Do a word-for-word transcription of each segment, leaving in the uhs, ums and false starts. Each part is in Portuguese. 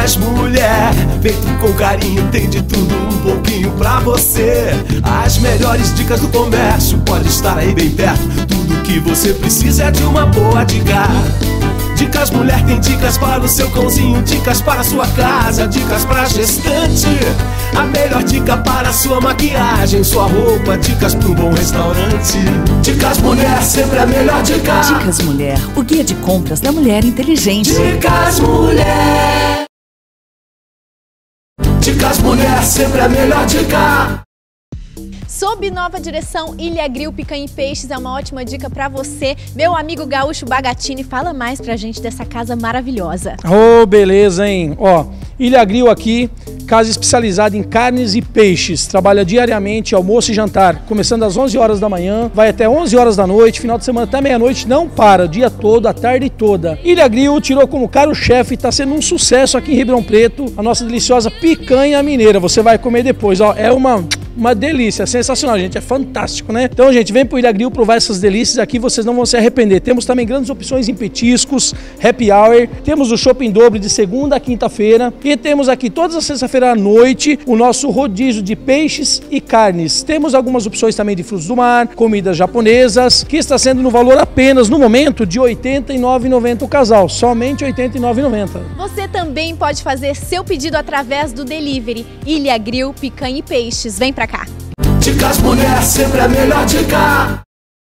Dicas Mulher, feito com carinho, tem de tudo um pouquinho pra você. As melhores dicas do comércio, pode estar aí bem perto. Tudo que você precisa é de uma boa dica. Dicas Mulher tem dicas para o seu cãozinho, dicas para a sua casa, dicas para a gestante. A melhor dica para a sua maquiagem, sua roupa, dicas para um bom restaurante. Dicas Mulher, sempre a melhor dica. Dicas Mulher, o guia de compras da mulher inteligente. Dicas Mulher. Dicas Mulher, sempre a melhor dica. Sob nova direção, Ilha Grill Picanha e Peixes é uma ótima dica pra você. Meu amigo Gaúcho Bagatini, fala mais pra gente dessa casa maravilhosa. Ô, oh, beleza, hein? Ó, Ilha Grill aqui, casa especializada em carnes e peixes. Trabalha diariamente, almoço e jantar, começando às onze horas da manhã, vai até onze horas da noite, final de semana até meia-noite, não para, o dia todo, a tarde toda. Ilha Grill tirou como caro-chefe e tá sendo um sucesso aqui em Ribeirão Preto, a nossa deliciosa picanha mineira. Você vai comer depois, ó, é uma... Uma delícia, sensacional, gente, é fantástico, né? Então, gente, vem pro Ilha Grill provar essas delícias aqui, vocês não vão se arrepender. Temos também grandes opções em petiscos, happy hour, temos o shopping dobro de segunda a quinta-feira e temos aqui todas as sexta-feira à noite o nosso rodízio de peixes e carnes. Temos algumas opções também de frutos do mar, comidas japonesas, que está sendo no valor apenas, no momento, de oitenta e nove reais e noventa centavos o casal, somente oitenta e nove reais e noventa centavos. Você também pode fazer seu pedido através do delivery. Ilha Grill Picanha e Peixes, vem pra cá. Dicas Mulher, sempre a melhor dica.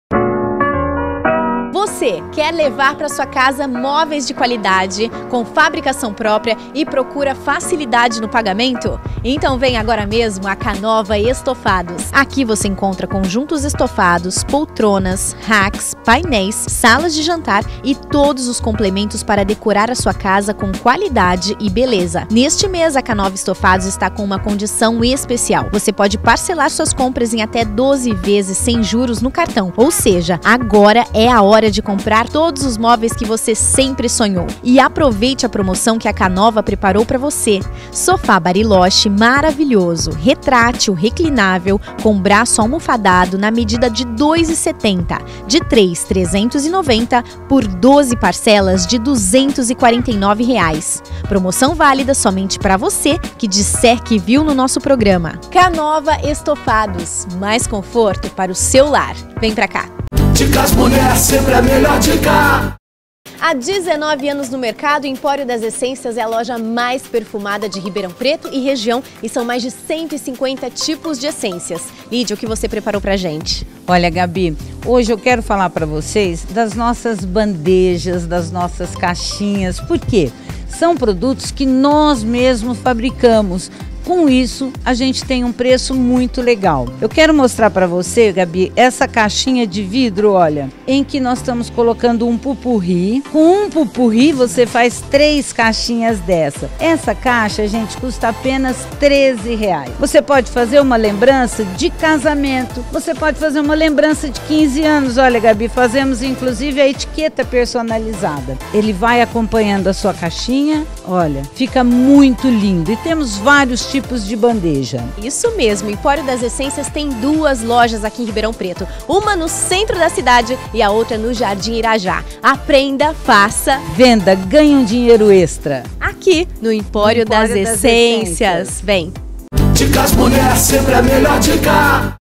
Você quer levar para sua casa móveis de qualidade, com fabricação própria e procura facilidade no pagamento? Então vem agora mesmo a Canova Estofados. Aqui você encontra conjuntos estofados, poltronas, racks, painéis, salas de jantar e todos os complementos para decorar a sua casa com qualidade e beleza. Neste mês, a Canova Estofados está com uma condição especial. Você pode parcelar suas compras em até doze vezes sem juros no cartão. Ou seja, agora é a hora de comprar todos os móveis que você sempre sonhou. E aproveite a promoção que a Canova preparou para você. Sofá Bariloche maravilhoso, retrátil, reclinável, com braço almofadado na medida de dois reais e setenta centavos, de três mil trezentos e noventa reais por doze parcelas de duzentos e quarenta e nove reais. Promoção válida somente para você que disser que viu no nosso programa. Canova Estofados, mais conforto para o seu lar. Vem pra cá. Dicas Mulher, sempre a melhor dica. Há dezenove anos no mercado, o Empório das Essências é a loja mais perfumada de Ribeirão Preto e região e são mais de cento e cinquenta tipos de essências. Lídia, o que você preparou pra gente? Olha, Gabi, hoje eu quero falar para vocês das nossas bandejas, das nossas caixinhas. Por quê? São produtos que nós mesmos fabricamos. Com isso, a gente tem um preço muito legal. Eu quero mostrar para você, Gabi, essa caixinha de vidro, olha, em que nós estamos colocando um pupurri. Com um pupurri, você faz três caixinhas dessa. Essa caixa, gente, custa apenas treze reais. Você pode fazer uma lembrança de casamento, você pode fazer uma lembrança de quinze anos. Olha, Gabi, fazemos inclusive a etiqueta personalizada. Ele vai acompanhando a sua caixinha, olha, fica muito lindo. E temos vários tipos de bandeja. Isso mesmo, o Empório das Essências tem duas lojas aqui em Ribeirão Preto. Uma no centro da cidade e a outra no Jardim Irajá. Aprenda, faça, venda, ganhe um dinheiro extra. Aqui no Empório, no Empório das, das Essências. Essências. Vem. Dicas Mulher, sempre a melhor dica.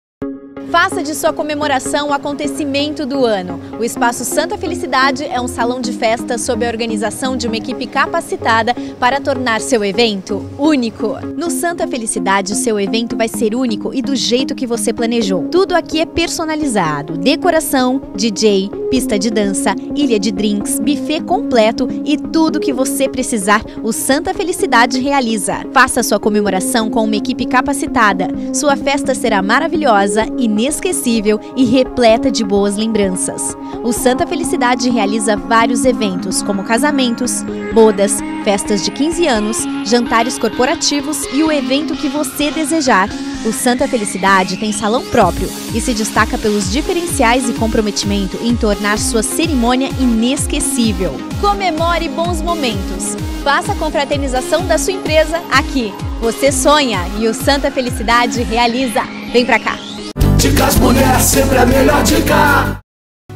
Faça de sua comemoração o acontecimento do ano. O Espaço Santa Felicidade é um salão de festa sob a organização de uma equipe capacitada para tornar seu evento único. No Santa Felicidade, o seu evento vai ser único e do jeito que você planejou. Tudo aqui é personalizado, decoração, D J, pista de dança, ilha de drinks, buffet completo e tudo que você precisar, o Santa Felicidade realiza. Faça sua comemoração com uma equipe capacitada. Sua festa será maravilhosa, inesquecível e repleta de boas lembranças. O Santa Felicidade realiza vários eventos, como casamentos, bodas, festas de quinze anos, jantares corporativos e o evento que você desejar. O Santa Felicidade tem salão próprio e se destaca pelos diferenciais e comprometimento em tornar sua cerimônia inesquecível. Comemore bons momentos. Faça a confraternização da sua empresa aqui. Você sonha e o Santa Felicidade realiza. Vem pra cá. Dicas Mulher, sempre a melhor dica.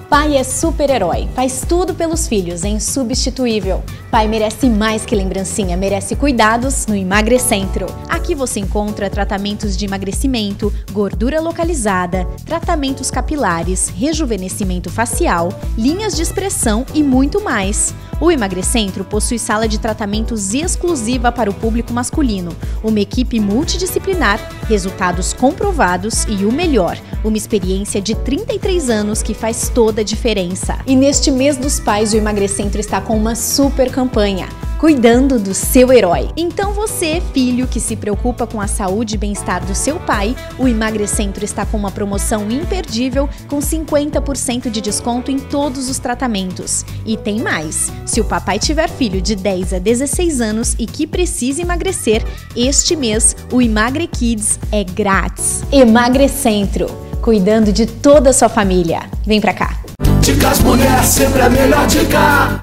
Pai é super-herói, faz tudo pelos filhos, é insubstituível. Pai merece mais que lembrancinha, merece cuidados no Emagrecentro. Aqui você encontra tratamentos de emagrecimento, gordura localizada, tratamentos capilares, rejuvenescimento facial, linhas de expressão e muito mais. O Emagrecentro possui sala de tratamentos exclusiva para o público masculino, uma equipe multidisciplinar, resultados comprovados e o melhor, uma experiência de trinta e três anos que faz toda a diferença. E neste mês dos pais, o Emagrecentro está com uma super campanha, cuidando do seu herói. Então você, filho que se preocupa com a saúde e bem-estar do seu pai, o Emagrecentro está com uma promoção imperdível com cinquenta por cento de desconto em todos os tratamentos. E tem mais, se o papai tiver filho de dez a dezesseis anos e que precisa emagrecer, este mês o Emagre Kids é grátis. Emagrecentro, cuidando de toda a sua família. Vem pra cá. Dicas mulher, sempre a melhor dica.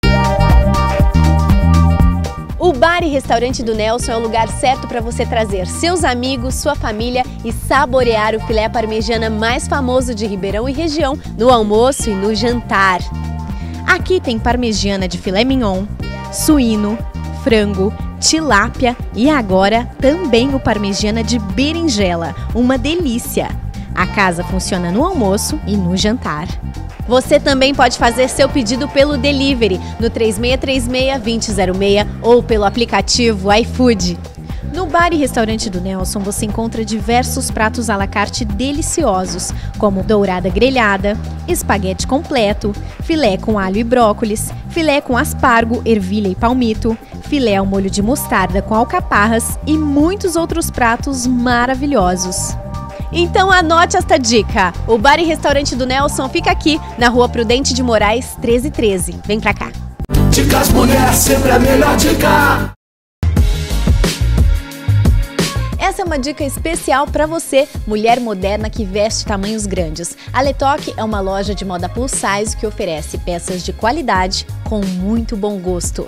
O Bar e Restaurante do Nelson é o lugar certo para você trazer seus amigos, sua família e saborear o filé parmegiana mais famoso de Ribeirão e região no almoço e no jantar. Aqui tem parmegiana de filé mignon, suíno, frango, tilápia e agora também o parmegiana de berinjela, uma delícia. A casa funciona no almoço e no jantar. Você também pode fazer seu pedido pelo delivery no três seis três seis, dois zero zero seis ou pelo aplicativo iFood. No Bar e Restaurante do Nelson você encontra diversos pratos à la carte deliciosos, como dourada grelhada, espaguete completo, filé com alho e brócolis, filé com aspargo, ervilha e palmito, filé ao molho de mostarda com alcaparras e muitos outros pratos maravilhosos. Então anote esta dica, o Bar e Restaurante do Nelson fica aqui, na Rua Prudente de Moraes, treze treze. Vem pra cá. Dicas mulher, sempre a melhor dica. Essa é uma dica especial para você, mulher moderna que veste tamanhos grandes. A Letoc é uma loja de moda plus size que oferece peças de qualidade com muito bom gosto.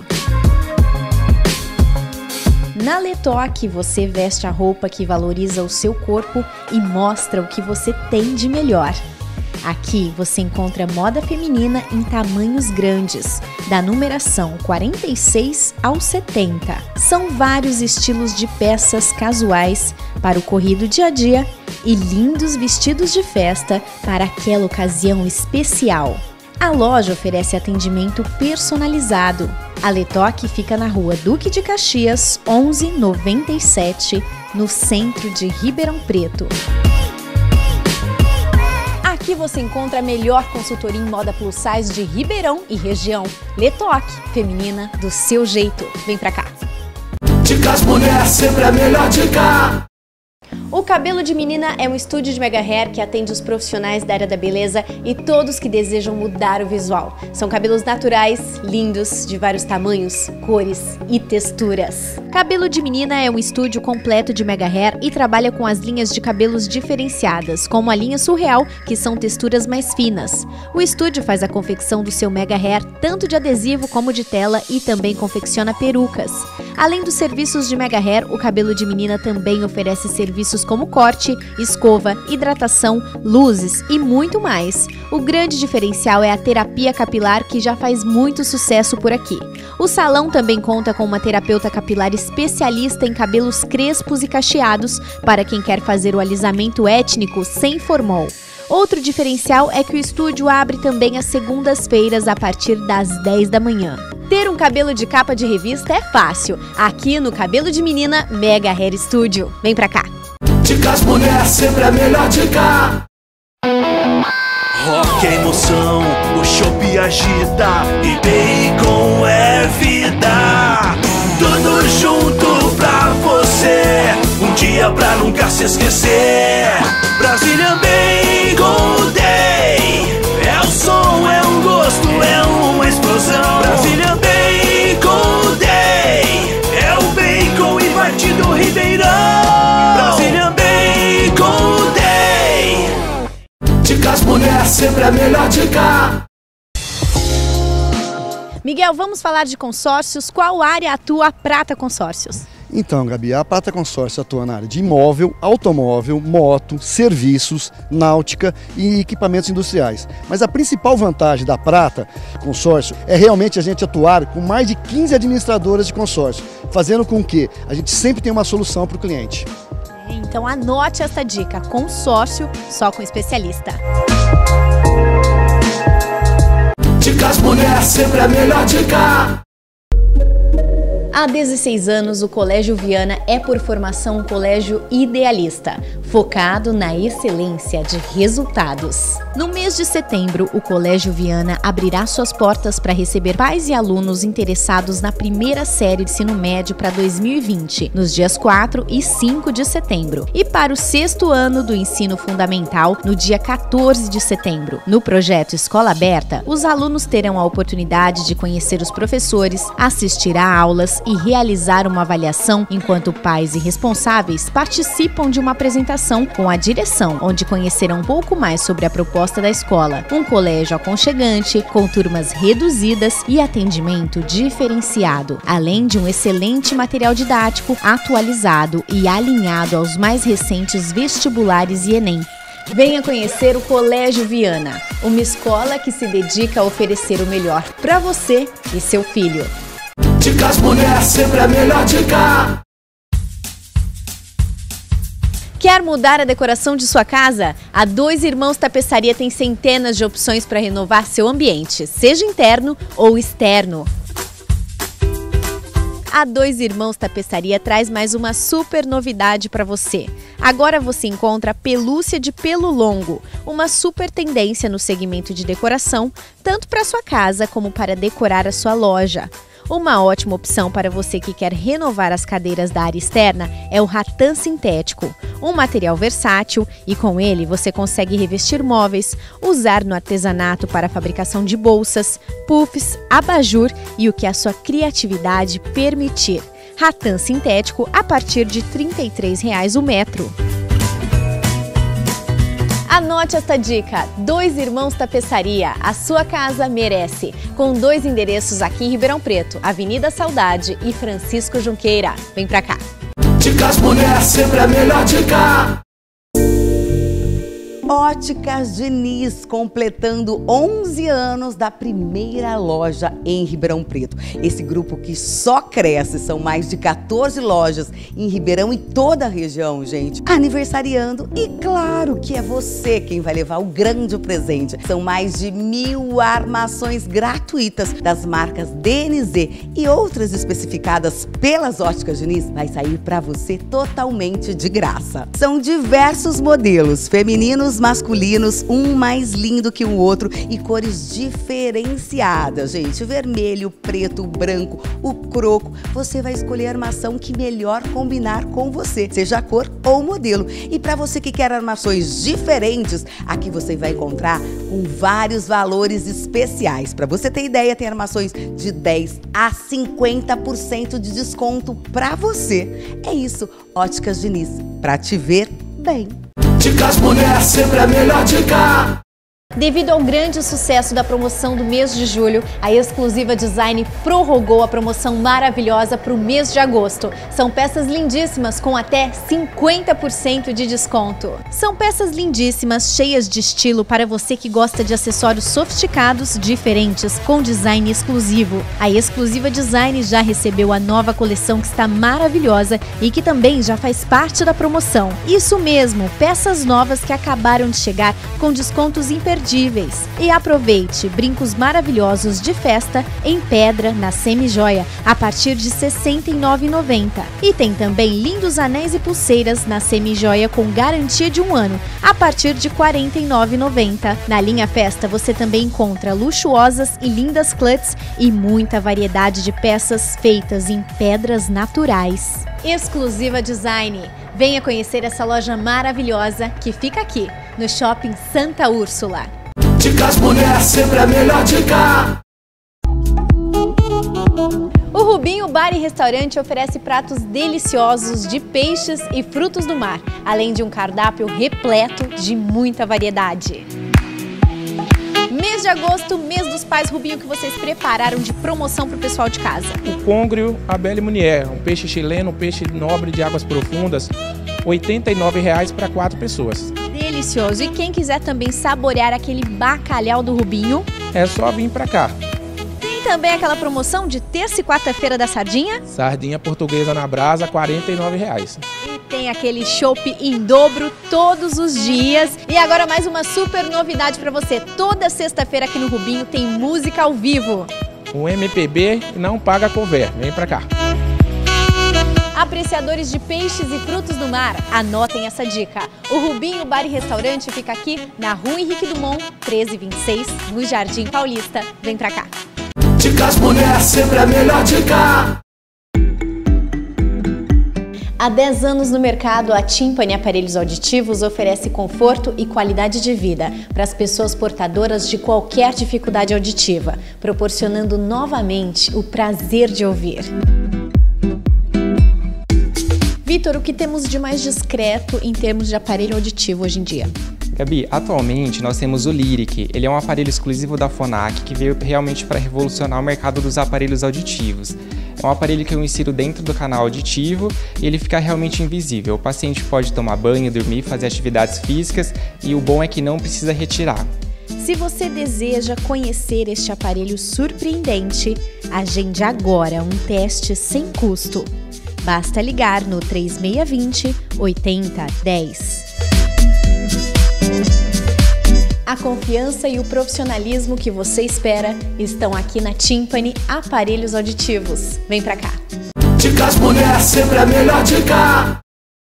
Na Letoc, você veste a roupa que valoriza o seu corpo e mostra o que você tem de melhor. Aqui você encontra moda feminina em tamanhos grandes, da numeração quarenta e seis ao setenta. São vários estilos de peças casuais para o corrido dia a dia e lindos vestidos de festa para aquela ocasião especial. A loja oferece atendimento personalizado. A Letoc fica na Rua Duque de Caxias, onze noventa e sete, no centro de Ribeirão Preto. Aqui você encontra a melhor consultoria em moda plus size de Ribeirão e região. Letoc, feminina do seu jeito. Vem pra cá. Dicas mulher, sempre a melhor dica. O Cabelo de Menina é um estúdio de mega hair que atende os profissionais da área da beleza e todos que desejam mudar o visual. São cabelos naturais, lindos, de vários tamanhos, cores e texturas. Cabelo de Menina é um estúdio completo de mega hair e trabalha com as linhas de cabelos diferenciadas, como a linha surreal, que são texturas mais finas. O estúdio faz a confecção do seu mega hair tanto de adesivo como de tela e também confecciona perucas. Além dos serviços de mega hair, o Cabelo de Menina também oferece serviços como corte, escova, hidratação, luzes e muito mais. O grande diferencial é a terapia capilar, que já faz muito sucesso por aqui. O salão também conta com uma terapeuta capilar especialista em cabelos crespos e cacheados para quem quer fazer o alisamento étnico sem formol. Outro diferencial é que o estúdio abre também às segundas-feiras a partir das dez da manhã. Ter um cabelo de capa de revista é fácil. Aqui no Cabelo de Menina, Mega Hair Studio. Vem pra cá. Dicas mulher, sempre a melhor dica. Rock é emoção, o chopp agita e bacon é vida. Tudo junto pra você, um dia pra nunca se esquecer. Brasília Bacon Day, é o som, é um gosto, é uma explosão. Brasília Bacon Day, é o bacon e partido Ribeirão. Brasília Bacon Day. Dicas mulher, sempre a melhor dica. Miguel, vamos falar de consórcios. Qual área atua a Prata Consórcios? Então, Gabi, a Prata Consórcio atua na área de imóvel, automóvel, moto, serviços, náutica e equipamentos industriais. Mas a principal vantagem da Prata Consórcio é realmente a gente atuar com mais de quinze administradoras de consórcio, fazendo com que a gente sempre tenha uma solução para o cliente. Então anote essa dica, consórcio só com especialista. Dicas Mulher, sempre a melhor dica. Há dezesseis anos, o Colégio Viana é por formação um colégio idealista, focado na excelência de resultados. No mês de setembro, o Colégio Viana abrirá suas portas para receber pais e alunos interessados na primeira série de ensino médio para dois mil e vinte, nos dias quatro e cinco de setembro, e para o sexto ano do ensino fundamental, no dia quatorze de setembro. No projeto Escola Aberta, os alunos terão a oportunidade de conhecer os professores, assistir a aulas e realizar uma avaliação, enquanto pais e responsáveis participam de uma apresentação com a direção, onde conhecerão um pouco mais sobre a proposta da escola. Um colégio aconchegante, com turmas reduzidas e atendimento diferenciado, além de um excelente material didático atualizado e alinhado aos mais recentes vestibulares e Enem. Venha conhecer o Colégio Viana, uma escola que se dedica a oferecer o melhor para você e seu filho. Dicas Mulher, sempre a melhor dica. Quer mudar a decoração de sua casa? A Dois Irmãos Tapeçaria tem centenas de opções para renovar seu ambiente, seja interno ou externo. A Dois Irmãos Tapeçaria traz mais uma super novidade para você. Agora você encontra pelúcia de pelo longo, uma super tendência no segmento de decoração, tanto para sua casa como para decorar a sua loja. Uma ótima opção para você que quer renovar as cadeiras da área externa é o ratã sintético, um material versátil e com ele você consegue revestir móveis, usar no artesanato para a fabricação de bolsas, puffs, abajur e o que a sua criatividade permitir. Ratã sintético a partir de trinta e três reais o metro. Anote esta dica, Dois Irmãos Tapeçaria, a sua casa merece, com dois endereços aqui em Ribeirão Preto, Avenida Saudade e Francisco Junqueira. Vem pra cá. Dicas Mulher, sempre a melhor dica. Óticas Diniz, completando onze anos da primeira loja em Ribeirão Preto. Esse grupo que só cresce, são mais de quatorze lojas em Ribeirão e toda a região, gente. Aniversariando e claro que é você quem vai levar o grande presente. São mais de mil armações gratuitas das marcas D N Z e outras especificadas pelas Óticas Diniz. Vai sair para você totalmente de graça. São diversos modelos femininos, masculinos, um mais lindo que o outro e cores diferenciadas, gente. Vermelho, preto, branco, o croco. Você vai escolher a armação que melhor combinar com você, seja a cor ou o modelo. E para você que quer armações diferentes, aqui você vai encontrar com vários valores especiais. Para você ter ideia, tem armações de dez a cinquenta por cento de desconto para você. É isso, Óticas Diniz, para te ver bem. Dicas Mulher, sempre a melhor dica. Devido ao grande sucesso da promoção do mês de julho, a Exclusiva Design prorrogou a promoção maravilhosa para o mês de agosto. São peças lindíssimas com até cinquenta por cento de desconto. São peças lindíssimas, cheias de estilo para você que gosta de acessórios sofisticados, diferentes, com design exclusivo. A Exclusiva Design já recebeu a nova coleção que está maravilhosa e que também já faz parte da promoção. Isso mesmo, peças novas que acabaram de chegar com descontos imperdíveis. E aproveite brincos maravilhosos de festa em pedra na semi-joia a partir de sessenta e nove reais e noventa centavos. E tem também lindos anéis e pulseiras na semi-joia com garantia de um ano a partir de quarenta e nove reais e noventa centavos. Na linha festa você também encontra luxuosas e lindas clutches e muita variedade de peças feitas em pedras naturais. Exclusiva Design. Venha conhecer essa loja maravilhosa que fica aqui, no Shopping Santa Úrsula. Dicas Mulher, sempre a melhor dica. O Rubinho Bar e Restaurante oferece pratos deliciosos de peixes e frutos do mar, além de um cardápio repleto de muita variedade. Mês de agosto, mês dos pais, Rubinho, que vocês prepararam de promoção para o pessoal de casa? O congrio a Belle Munier, um peixe chileno, um peixe nobre de águas profundas, oitenta e nove reais para quatro pessoas. Delicioso. E quem quiser também saborear aquele bacalhau do Rubinho, é só vir para cá. Tem também aquela promoção de terça e quarta-feira da sardinha? Sardinha portuguesa na brasa, quarenta e nove reais. E tem aquele chopp em dobro todos os dias. E agora mais uma super novidade para você. Toda sexta-feira aqui no Rubinho tem música ao vivo. O M P B não paga couvert. Vem para cá. Apreciadores de peixes e frutos do mar, anotem essa dica. O Rubinho Bar e Restaurante fica aqui na Rua Henrique Dumont, treze vinte e seis, no Jardim Paulista. Vem pra cá. Dicas mulher, sempre a melhor dica. Há dez anos no mercado, a Timpani Aparelhos Auditivos oferece conforto e qualidade de vida para as pessoas portadoras de qualquer dificuldade auditiva, proporcionando novamente o prazer de ouvir. Vitor, o que temos de mais discreto em termos de aparelho auditivo hoje em dia? Gabi, atualmente nós temos o Lyric. Ele é um aparelho exclusivo da Phonak que veio realmente para revolucionar o mercado dos aparelhos auditivos. É um aparelho que eu insiro dentro do canal auditivo e ele fica realmente invisível. O paciente pode tomar banho, dormir, fazer atividades físicas e o bom é que não precisa retirar. Se você deseja conhecer este aparelho surpreendente, agende agora um teste sem custo. Basta ligar no três seis dois zero, oito zero um zero. A confiança e o profissionalismo que você espera estão aqui na Timpani Aparelhos Auditivos. Vem pra cá. Dicas mulher, sempre a melhor dica.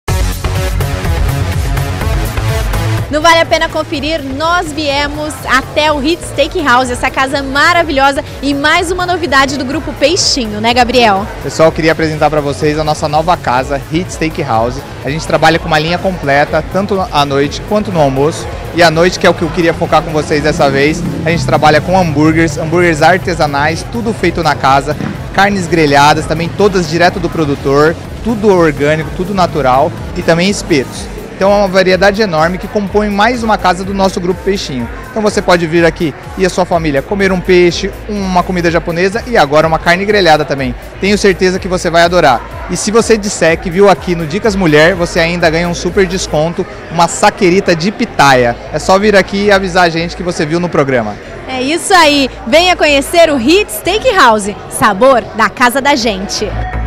Não vale a pena conferir? Nós viemos até o Hit Steakhouse, essa casa maravilhosa e mais uma novidade do Grupo Peixinho, né, Gabriel? Pessoal, queria apresentar para vocês a nossa nova casa, Hit Steakhouse. A gente trabalha com uma linha completa, tanto à noite quanto no almoço. E à noite, que é o que eu queria focar com vocês dessa vez, a gente trabalha com hambúrgueres, hambúrgueres artesanais, tudo feito na casa, carnes grelhadas, também todas direto do produtor, tudo orgânico, tudo natural e também espetos. Então é uma variedade enorme que compõe mais uma casa do nosso Grupo Peixinho. Então você pode vir aqui e a sua família comer um peixe, uma comida japonesa e agora uma carne grelhada também. Tenho certeza que você vai adorar. E se você disser que viu aqui no Dicas Mulher, você ainda ganha um super desconto, uma saquerita de pitaia. É só vir aqui e avisar a gente que você viu no programa. É isso aí. Venha conhecer o Hit Steakhouse, sabor da casa da gente.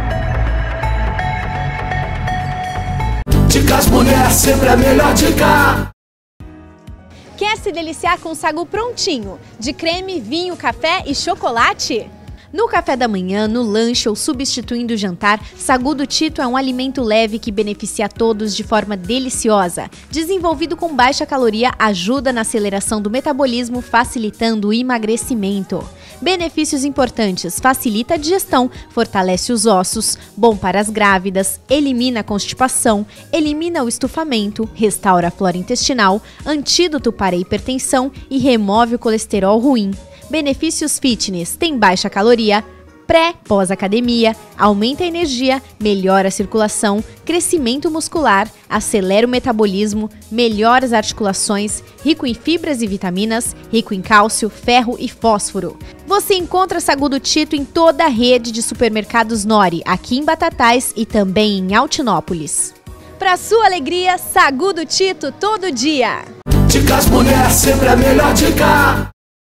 Dicas mulher, sempre a melhor dica. Quer se deliciar com sagu prontinho, de creme, vinho, café e chocolate? No café da manhã, no lanche ou substituindo o jantar, Sagu do Tito é um alimento leve que beneficia a todos de forma deliciosa. Desenvolvido com baixa caloria, ajuda na aceleração do metabolismo, facilitando o emagrecimento. Benefícios importantes: facilita a digestão, fortalece os ossos, bom para as grávidas, elimina a constipação, elimina o estufamento, restaura a flora intestinal, antídoto para a hipertensão e remove o colesterol ruim. Benefícios fitness: tem baixa caloria, pré, pós-academia, aumenta a energia, melhora a circulação, crescimento muscular, acelera o metabolismo, melhora as articulações, rico em fibras e vitaminas, rico em cálcio, ferro e fósforo. Você encontra Sagu do Tito em toda a rede de supermercados Nori, aqui em Batatais e também em Altinópolis. Para sua alegria, Sagu do Tito todo dia. Dicas mulher, sempre a melhor dica.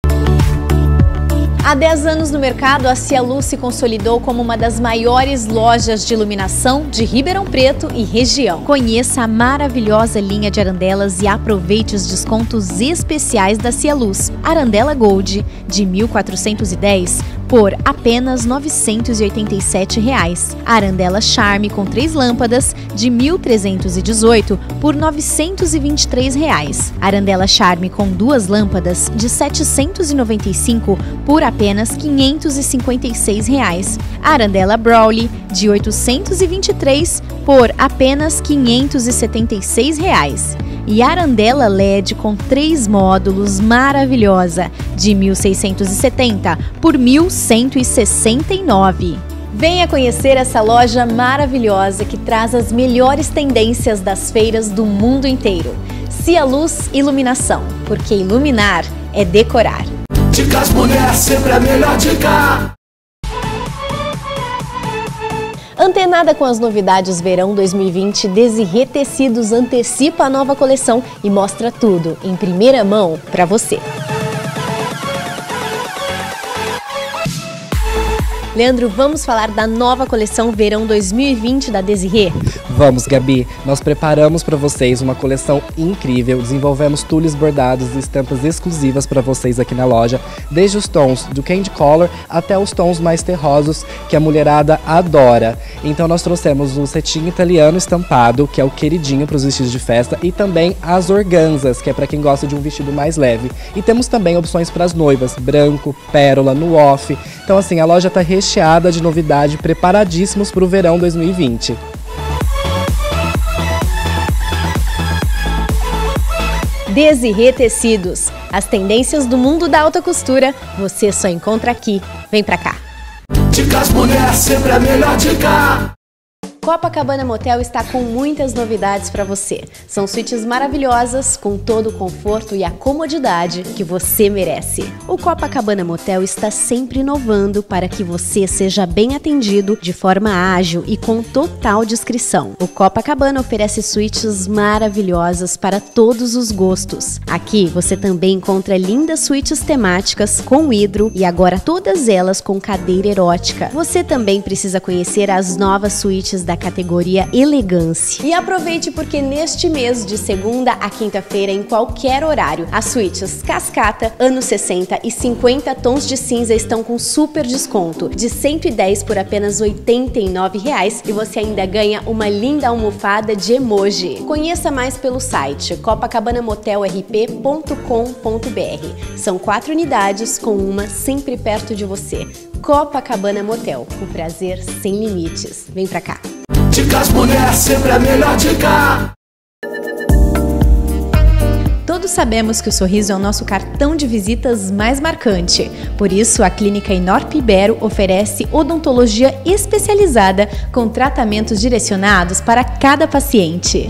Há dez anos no mercado, a Cialuz se consolidou como uma das maiores lojas de iluminação de Ribeirão Preto e região. Conheça a maravilhosa linha de arandelas e aproveite os descontos especiais da Cialuz. Arandela Gold, de mil quatrocentos e dez por apenas novecentos e oitenta e sete reais. Arandela Charme com três lâmpadas, de mil trezentos e dezoito por novecentos e vinte e três reais. Arandela Charme com duas lâmpadas, de setecentos e noventa e cinco por apenas quinhentos e cinquenta e seis reais. Arandela Brawley, de oitocentos e vinte e três por apenas quinhentos e setenta e seis reais. E Arandela L E D com três módulos maravilhosa, de mil seiscentos e setenta por mil cento e sessenta e nove. Venha conhecer essa loja maravilhosa que traz as melhores tendências das feiras do mundo inteiro. Cialuz Iluminação, porque iluminar é decorar. Dicas Mulher, sempre a melhor dica. Antenada com as novidades verão dois mil e vinte, Desirê Tecidos antecipa a nova coleção e mostra tudo em primeira mão para você. Leandro, vamos falar da nova coleção Verão dois mil e vinte da Desirê? Vamos, Gabi. Nós preparamos para vocês uma coleção incrível, desenvolvemos tules bordados e estampas exclusivas para vocês aqui na loja, desde os tons do candy color até os tons mais terrosos que a mulherada adora. Então nós trouxemos o cetim italiano estampado, que é o queridinho para os vestidos de festa, e também as organzas, que é para quem gosta de um vestido mais leve. E temos também opções para as noivas, branco, pérola, no off. Então assim, a loja está recheada recheada de novidade, preparadíssimos para o verão dois mil e vinte. Desirê Tecidos, as tendências do mundo da alta costura, você só encontra aqui. Vem pra cá. Dicas Mulher, sempre a melhor dica. Copacabana Motel está com muitas novidades para você. São suítes maravilhosas, com todo o conforto e a comodidade que você merece. O Copacabana Motel está sempre inovando para que você seja bem atendido de forma ágil e com total discrição. O Copacabana oferece suítes maravilhosas para todos os gostos. Aqui você também encontra lindas suítes temáticas com hidro e agora todas elas com cadeira erótica. Você também precisa conhecer as novas suítes da categoria Elegância. E aproveite porque neste mês, de segunda a quinta-feira, em qualquer horário, as suítes Cascata, anos sessenta e cinquenta tons de cinza estão com super desconto de cento e dez por apenas oitenta e nove reais e você ainda ganha uma linda almofada de emoji. Conheça mais pelo site copacabana motel r p ponto com ponto b r. São quatro unidades com uma sempre perto de você. Copacabana Motel, o prazer sem limites. Vem pra cá. Dicas Mulher, sempre a melhor dica. Todos sabemos que o sorriso é o nosso cartão de visitas mais marcante. Por isso, a Clínica Inorp Ibero oferece odontologia especializada com tratamentos direcionados para cada paciente.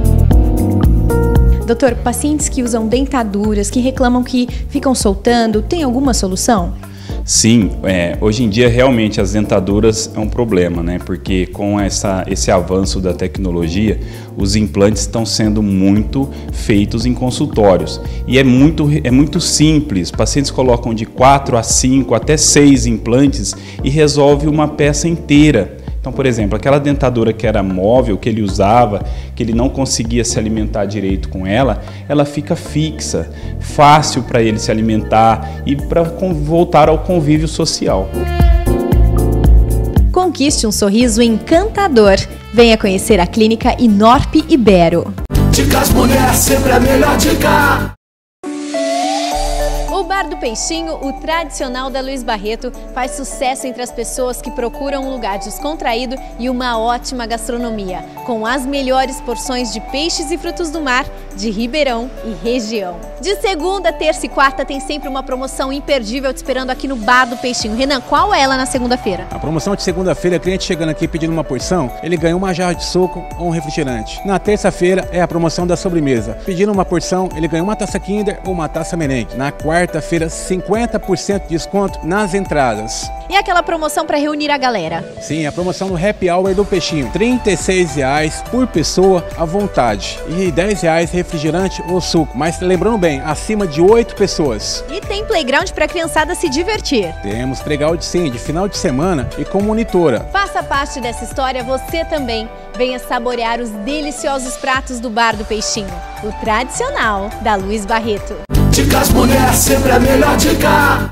Doutor, pacientes que usam dentaduras, que reclamam que ficam soltando, tem alguma solução? Sim, é, hoje em dia realmente as dentaduras é um problema, né? Porque com essa, esse avanço da tecnologia, os implantes estão sendo muito feitos em consultórios. E é muito, é muito simples, pacientes colocam de quatro a cinco até seis implantes e resolve uma peça inteira. Então, por exemplo, aquela dentadura que era móvel, que ele usava, que ele não conseguia se alimentar direito com ela, ela fica fixa, fácil para ele se alimentar e para voltar ao convívio social. Conquiste um sorriso encantador. Venha conhecer a Clínica Inorp Ibero. Dicas Mulher, sempre a melhor dica. O Bar do Peixinho, o tradicional da Luiz Barreto, faz sucesso entre as pessoas que procuram um lugar descontraído e uma ótima gastronomia, com as melhores porções de peixes e frutos do mar de Ribeirão e região. De segunda, terça e quarta tem sempre uma promoção imperdível te esperando aqui no Bar do Peixinho. Renan, qual é ela na segunda-feira? A promoção de segunda-feira, cliente chegando aqui pedindo uma porção, ele ganha uma jarra de suco ou um refrigerante. Na terça-feira é a promoção da sobremesa. Pedindo uma porção, ele ganha uma taça Kinder ou uma taça Merengue. Na quarta-feira, cinquenta por cento de desconto nas entradas. E aquela promoção para reunir a galera? Sim, a promoção no Happy Hour do Peixinho. trinta e seis reais por pessoa à vontade. E dez reais refrigerante ou suco. Mas lembrando bem, acima de oito pessoas. E tem playground para a criançada se divertir. Temos playground sim, de final de semana e com monitora. Faça parte dessa história você também. Venha saborear os deliciosos pratos do Bar do Peixinho. O tradicional da Luiz Barreto. Dicas Mulher, sempre a melhor dica.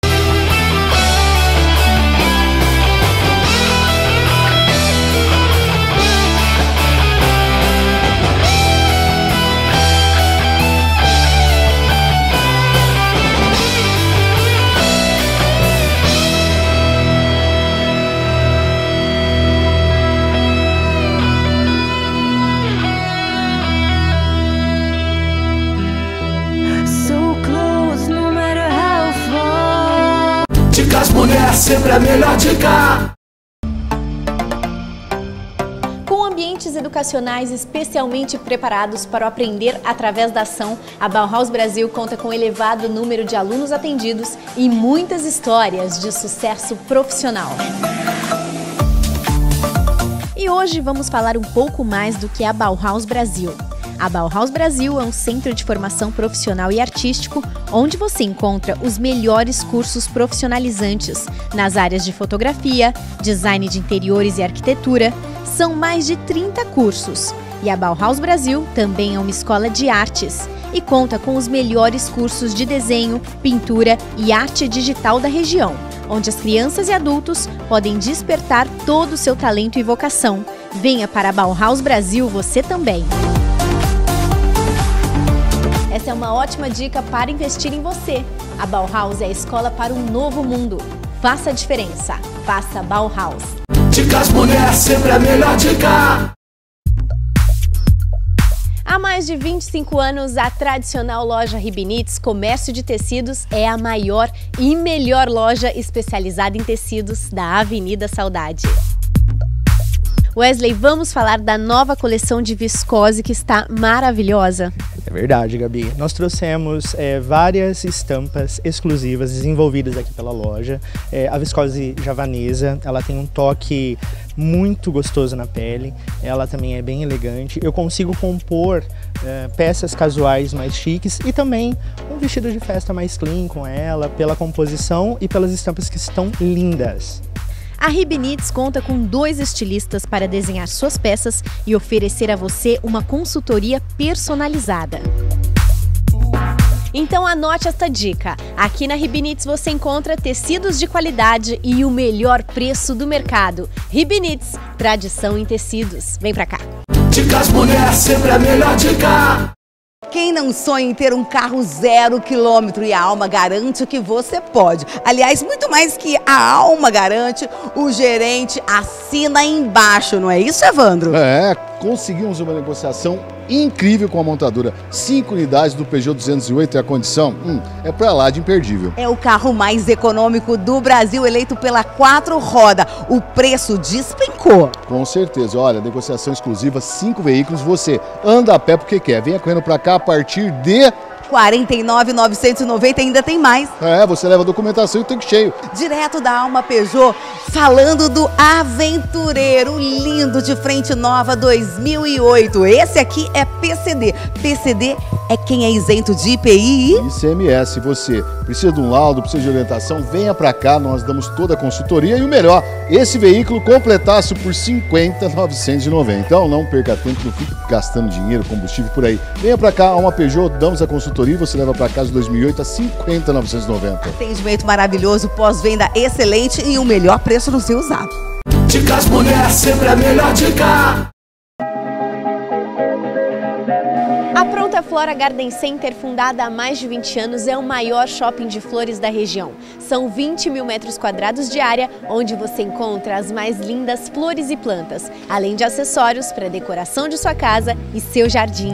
Dicas Mulher, sempre a melhor dica. Com ambientes educacionais especialmente preparados para o aprender através da ação, a Bauhaus Brasil conta com um elevado número de alunos atendidos e muitas histórias de sucesso profissional. E hoje vamos falar um pouco mais do que é a Bauhaus Brasil. A Bauhaus Brasil é um centro de formação profissional e artístico onde você encontra os melhores cursos profissionalizantes nas áreas de fotografia, design de interiores e arquitetura. São mais de trinta cursos. E a Bauhaus Brasil também é uma escola de artes e conta com os melhores cursos de desenho, pintura e arte digital da região, onde as crianças e adultos podem despertar todo o seu talento e vocação. Venha para a Bauhaus Brasil você também! Essa é uma ótima dica para investir em você. A Bauhaus é a escola para um novo mundo. Faça a diferença. Faça Bauhaus. Dicas mulher, sempre a melhor dica. Há mais de vinte e cinco anos, a tradicional loja Ribinits Comércio de Tecidos é a maior e melhor loja especializada em tecidos da Avenida Saudade. Wesley, vamos falar da nova coleção de viscose que está maravilhosa. É verdade, Gabi. Nós trouxemos é, várias estampas exclusivas desenvolvidas aqui pela loja. É, a viscose javanesa, ela tem um toque muito gostoso na pele, ela também é bem elegante. Eu consigo compor é, peças casuais mais chiques e também um vestido de festa mais clean com ela, pela composição e pelas estampas que estão lindas. A Ribinits conta com dois estilistas para desenhar suas peças e oferecer a você uma consultoria personalizada. Então anote esta dica. Aqui na Ribinits você encontra tecidos de qualidade e o melhor preço do mercado. Ribinits, tradição em tecidos. Vem pra cá. Dicas mulher, sempre a melhor dica. Quem não sonha em ter um carro zero quilômetro e a Alma garante que você pode. Aliás, muito mais que a Alma garante, o gerente assina embaixo, não é isso, Evandro? É, conseguimos uma negociação incrível com a montadora. Cinco unidades do Peugeot duzentos e oito e a condição hum, é pra lá de imperdível. É o carro mais econômico do Brasil, eleito pela Quatro Roda. O preço despencou. Com certeza. Olha, negociação exclusiva, cinco veículos. Você anda a pé porque quer. Venha correndo pra cá a partir de quarenta e nove mil novecentos e noventa, ainda tem mais. É, você leva a documentação e o tanque cheio. Direto da Alma Peugeot, falando do Aventureiro, lindo, de frente nova dois mil e oito. Esse aqui é P C D. P C D é quem é isento de I P I e I C M S. Você precisa de um laudo, precisa de orientação, venha pra cá, nós damos toda a consultoria e o melhor, esse veículo completasse por cinquenta mil novecentos e noventa. Então não perca tempo, não fique gastando dinheiro, combustível por aí. Venha pra cá, Alma Peugeot, damos a consultoria e você leva pra casa dois mil e oito a cinquenta mil novecentos e noventa. Atendimento maravilhoso, pós-venda excelente e o melhor preço no seu usado. Dicas mulher, sempre a melhor dica. A Pronta Flora Garden Center, fundada há mais de vinte anos, é o maior shopping de flores da região. São vinte mil metros quadrados de área, onde você encontra as mais lindas flores e plantas, além de acessórios para decoração de sua casa e seu jardim.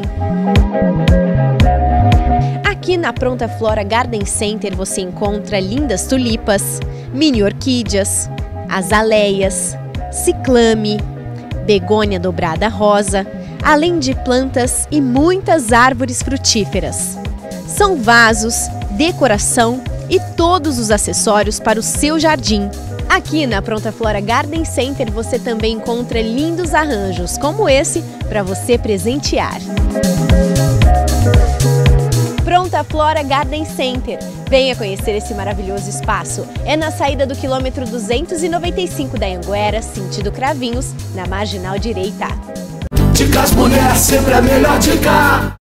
Aqui na Pronta Flora Garden Center você encontra lindas tulipas, mini orquídeas, azaleias, ciclame, begônia dobrada rosa, além de plantas e muitas árvores frutíferas. São vasos, decoração e todos os acessórios para o seu jardim. Aqui na Pronta Flora Garden Center você também encontra lindos arranjos como esse para você presentear. Pronta Flora Garden Center. Venha conhecer esse maravilhoso espaço. É na saída do quilômetro duzentos e noventa e cinco da Anguera, sentido Cravinhos, na marginal direita. Dicas mulher, sempre a melhor dica.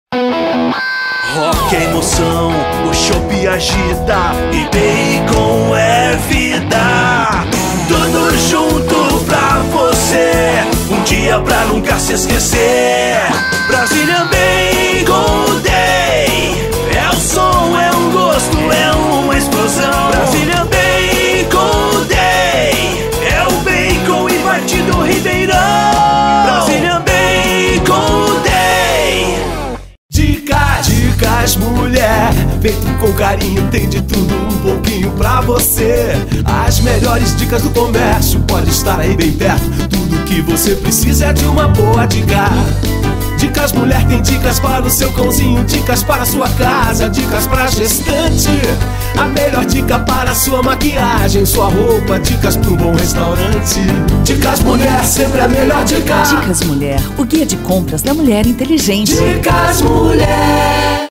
Rock é emoção, o chopp agita e bacon é vida. Tudo junto pra você, um dia pra nunca se esquecer. Brazilian Bacon Day. É o som, é um gosto, é uma explosão. Brazilian Bacon Day. É o bacon e partido Ribeirão. Brazilian Bacon Day. Dicas, dicas mulher, feito com carinho, tem de tudo um pouquinho pra você. você. As melhores dicas do comércio pode estar aí bem perto. Tudo que você precisa é de uma boa dica. Dicas Mulher tem dicas para o seu cãozinho, dicas para a sua casa, dicas para gestante. A melhor dica para a sua maquiagem, sua roupa, dicas para um bom restaurante. Dicas Mulher, sempre a melhor dica. Dicas Mulher, o guia de compras da mulher inteligente. Dicas Mulher.